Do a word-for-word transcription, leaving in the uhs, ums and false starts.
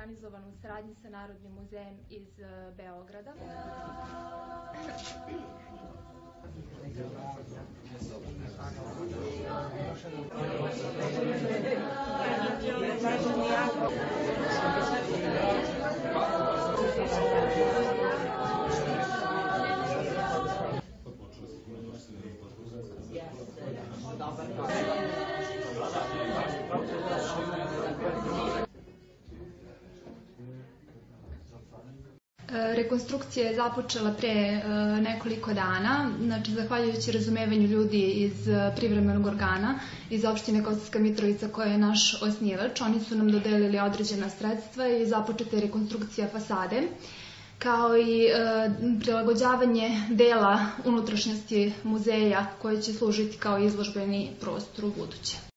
organizovan u saradnji sa Narodnim muzejem iz Beograda. Rekonstrukcija je započela pre nekoliko dana, znači zahvaljujući razumevanju ljudi iz privremenog organa iz opštine Kosovska Mitrovica koja je naš osnivač. Oni su nam dodelili određena sredstva i započeta je rekonstrukcija fasade, kao i prilagođavanje dela unutrašnjosti muzeja koje će služiti kao izložbeni prostor u buduće.